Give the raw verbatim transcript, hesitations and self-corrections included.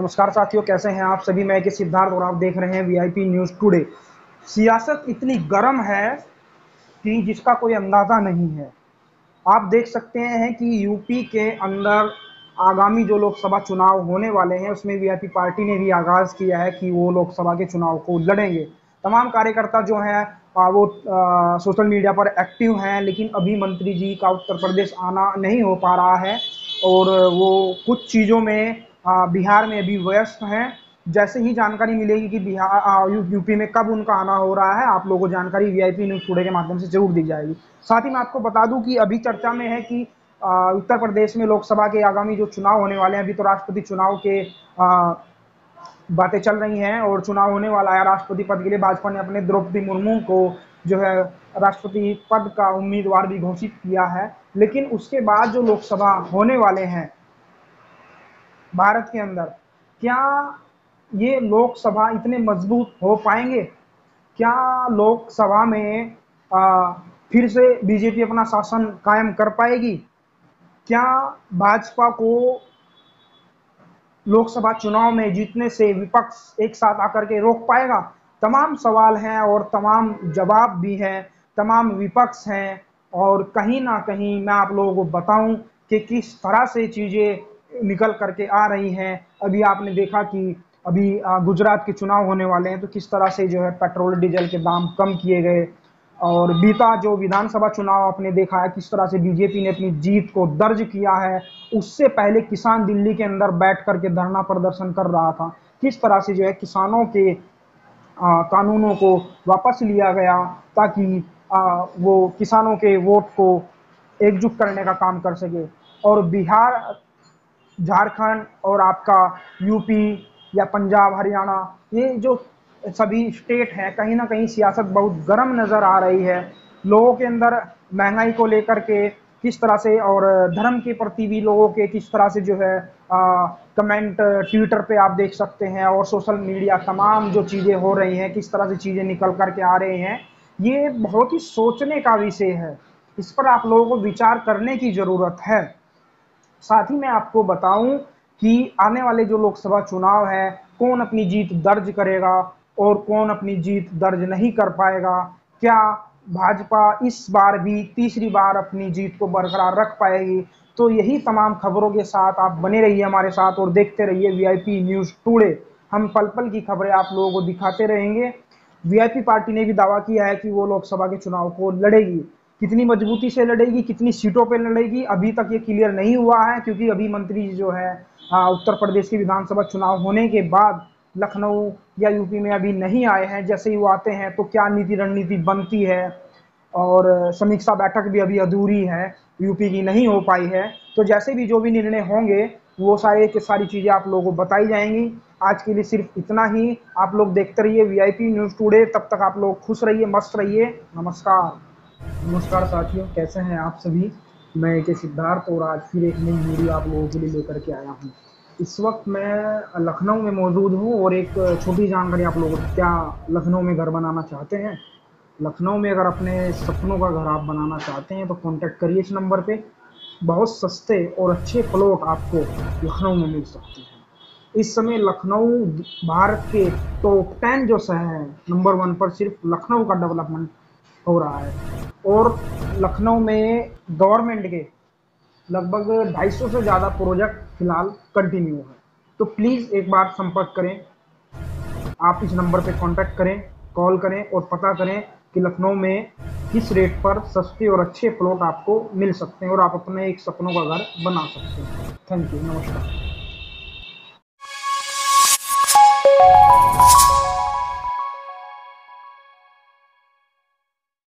नमस्कार साथियों, कैसे हैं आप सभी। मैं के सिद्धार्थ और आप देख रहे हैं वीआईपी न्यूज़ टुडे। सियासत इतनी गर्म है कि जिसका कोई अंदाज़ा नहीं है। आप देख सकते हैं कि यूपी के अंदर आगामी जो लोकसभा चुनाव होने वाले हैं उसमें वीआईपी पार्टी ने भी आगाज़ किया है कि वो लोकसभा के चुनाव को लड़ेंगे। तमाम कार्यकर्ता जो हैं आ, वो आ, सोशल मीडिया पर एक्टिव हैं, लेकिन अभी मंत्री जी का उत्तर प्रदेश आना नहीं हो पा रहा है और वो कुछ चीज़ों में आ, बिहार में अभी व्यस्त हैं। जैसे ही जानकारी मिलेगी कि बिहार यूपी में कब उनका आना हो रहा है, आप लोगों को जानकारी वीआईपी न्यूज़ टुडे के माध्यम से जरूर दी जाएगी। साथ ही मैं आपको बता दूं कि अभी चर्चा में है कि आ, उत्तर प्रदेश में लोकसभा के आगामी जो चुनाव होने वाले हैं, अभी तो राष्ट्रपति चुनाव के आ, बातें चल रही हैं और चुनाव होने वाला है राष्ट्रपति पद के लिए। भाजपा ने अपने द्रौपदी मुर्मू को जो है राष्ट्रपति पद का उम्मीदवार भी घोषित किया है। लेकिन उसके बाद जो लोकसभा होने वाले हैं भारत के अंदर, क्या ये लोकसभा इतने मजबूत हो पाएंगे? क्या लोकसभा में आ, फिर से बीजेपी अपना शासन कायम कर पाएगी? क्या भाजपा को लोकसभा चुनाव में जीतने से विपक्ष एक साथ आकर के रोक पाएगा? तमाम सवाल हैं और तमाम जवाब भी हैं, तमाम विपक्ष हैं। और कहीं ना कहीं मैं आप लोगों को बताऊं कि किस तरह से चीज़ें निकल करके आ रही हैं। अभी आपने देखा कि अभी गुजरात के चुनाव होने वाले हैं तो किस तरह से जो है पेट्रोल डीजल के दाम कम किए गए। और बीता जो विधानसभा चुनाव आपने देखा है किस तरह से बीजेपी ने अपनी जीत को दर्ज किया है। उससे पहले किसान दिल्ली के अंदर बैठ करके धरना प्रदर्शन कर रहा था। किस तरह से जो है किसानों के आ, कानूनों को वापस लिया गया ताकि आ, वो किसानों के वोट को एकजुट करने का काम कर सके। और बिहार, झारखंड और आपका यूपी या पंजाब, हरियाणा, ये जो सभी स्टेट हैं, कहीं ना कहीं सियासत बहुत गर्म नज़र आ रही है। लोगों के अंदर महंगाई को लेकर के किस तरह से और धर्म के प्रति भी लोगों के किस तरह से जो है आ, कमेंट ट्विटर पे आप देख सकते हैं और सोशल मीडिया तमाम जो चीज़ें हो रही हैं, किस तरह से चीज़ें निकल करके आ रहे हैं, ये बहुत ही सोचने का विषय है। इस पर आप लोगों को विचार करने की ज़रूरत है। साथ ही मैं आपको बताऊं कि आने वाले जो लोकसभा चुनाव है, कौन अपनी जीत दर्ज करेगा और कौन अपनी जीत दर्ज नहीं कर पाएगा। क्या भाजपा इस बार भी तीसरी बार अपनी जीत को बरकरार रख पाएगी? तो यही तमाम खबरों के साथ आप बने रहिए हमारे साथ और देखते रहिए वीआईपी न्यूज़ टुडे। हम पल पल की खबरें आप लोगों को दिखाते रहेंगे। वीआईपी पार्टी ने भी दावा किया है कि वो लोकसभा के चुनाव को लड़ेगी। कितनी मजबूती से लड़ेगी, कितनी सीटों पे लड़ेगी, अभी तक ये क्लियर नहीं हुआ है, क्योंकि अभी मंत्री जो है आ, उत्तर प्रदेश के विधानसभा चुनाव होने के बाद लखनऊ या यूपी में अभी नहीं आए हैं। जैसे ही वो आते हैं तो क्या नीति रणनीति बनती है, और समीक्षा बैठक भी अभी अधूरी है, यूपी की नहीं हो पाई है। तो जैसे भी जो भी निर्णय होंगे वो सारे की सारी चीज़ें आप लोगों को बताई जाएंगी। आज के लिए सिर्फ इतना ही। आप लोग देखते रहिए वीआईपी न्यूज़ टुडे। तब तक आप लोग खुश रहिए, मस्त रहिए। नमस्कार। नमस्कार साथियों, कैसे हैं आप सभी। मैं के सिद्धार्थ और आज फिर एक नई वीडियो आप लोगों के लिए लेकर के आया हूँ। इस वक्त मैं लखनऊ में मौजूद हूँ और एक छोटी जानकारी आप लोगों को, क्या लखनऊ में घर बनाना चाहते हैं? लखनऊ में अगर अपने सपनों का घर आप बनाना चाहते हैं तो कांटेक्ट करिए इस नंबर पे। बहुत सस्ते और अच्छे प्लॉट आपको लखनऊ में मिल सकते हैं। इस समय लखनऊ भारत के टॉप टेन जो शहर हैं, नंबर वन पर सिर्फ लखनऊ का डेवलपमेंट हो रहा है। और लखनऊ में गवर्नमेंट के लगभग ढाई सौ से ज़्यादा प्रोजेक्ट फिलहाल कंटिन्यू है। तो प्लीज़ एक बार संपर्क करें, आप इस नंबर पे कांटेक्ट करें, कॉल करें और पता करें कि लखनऊ में किस रेट पर सस्ते और अच्छे प्लॉट आपको मिल सकते हैं और आप अपने एक सपनों का घर बना सकते हैं। थैंक यू, नमस्कार।